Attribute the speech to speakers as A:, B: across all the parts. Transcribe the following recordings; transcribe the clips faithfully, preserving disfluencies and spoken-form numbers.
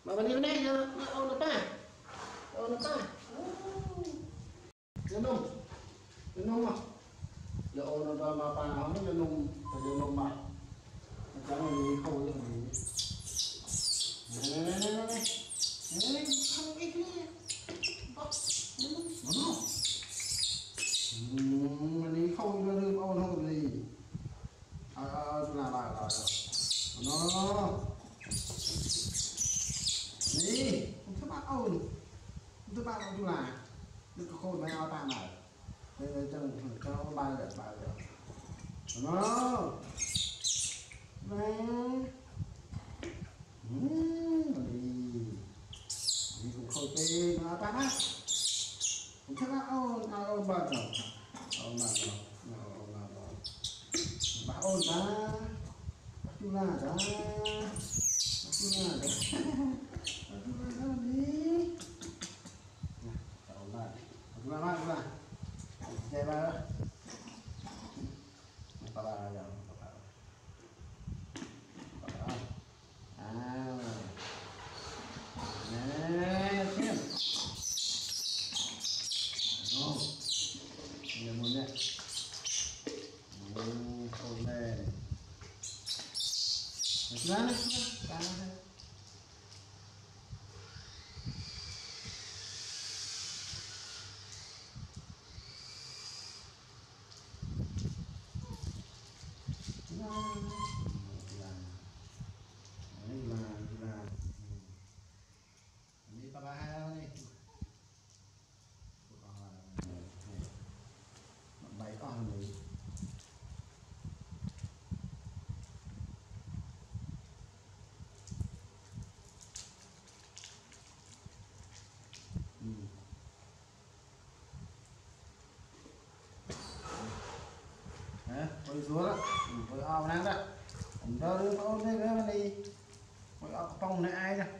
A: mà bên này nó ôn nó ta ôn nó ta nó nung nó nung à giờ ôn nó mà bà nó nó nung phải nó nung mà nó chẳng là gì khô chứ này này này này này này không ít đi nó nó mình đi không nó đưa ôn không gì à à là là là nó đi không các bạn ôn các bạn ôn là đừng có khôi mấy ao ta này đây đây chân cho ba được ba được nó này đi đi cũng khôi tê nó ta á không các bạn ôn ao ôn ba rồi ôn là rồi ôn là rồi bà ôn ta chú là ta chú là ta chú là ta đi ôn lại chú là lại chú là chạy ba đó ba ba rồi ba ba ba ba à nè xem nó nhiều muốn nè ôn lên ra này ra này đi ba ba hai đi bảy con rồi tôi xuống đó tôi ao năng đóผมcho đưa con đây cái đi tôi ao phong này ai đó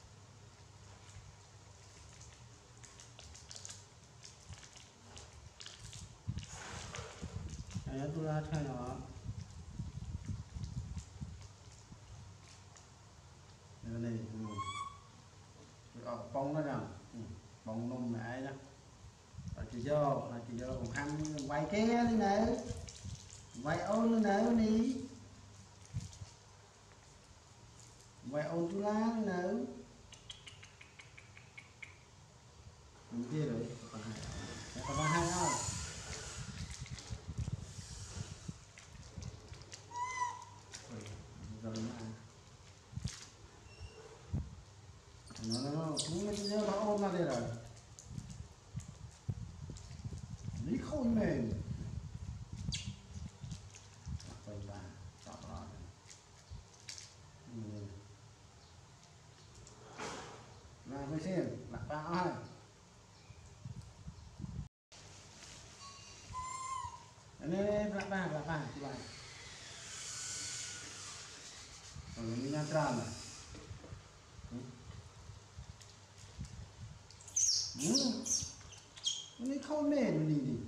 A: này tôi ra thay nó đây này tôi ao phong đó nè bông nôm này ai đó là chị vô là chị vô còn khăn quay kia đi nè quay ôn lên nè đi quay ôn chú lá đi nè mình kia rồi còn hai còn ba hai không rồi nó nó nó chúng nó nhớ nó ôn ra đây rồi lý khôi mềm quay ba chọn đó là mới xem là ba hai đây là ba là ba thứ ba rồi mình đang tràn này nó khâu mềm đi đi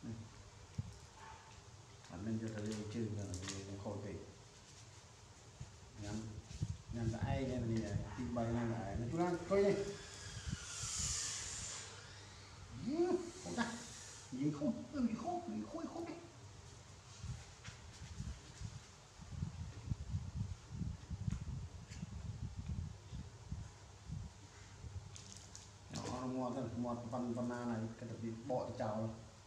A: anh nên cho ta lên chữ là nó khôi tệ nhắm nhắm lại cái này này tìm bài này lại nó chúng ta coi đi không ta gì không gì không gì khôi không nó mua cái mua văn văn na này cái bị bọ chảo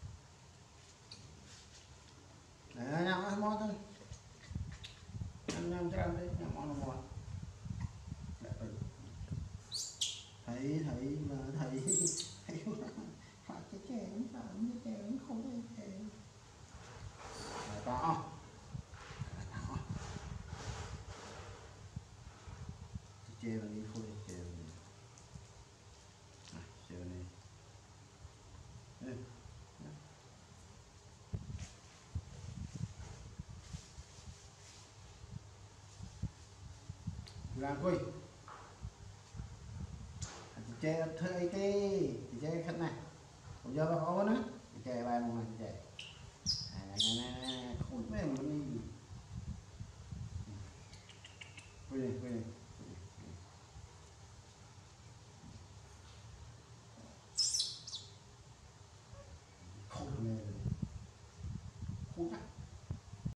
A: này nhau mua thôi anh em cho ăn đấy nhau ngon ngon thấy thấy mà thấy thấy phải cái chè cũng phải cái chè cũng không có chè to chè là đi khôi chè chè này làm coi chè thuê cái chè khách này bây giờ bà có nữa chè bài một này chè không biết mình đi quên quên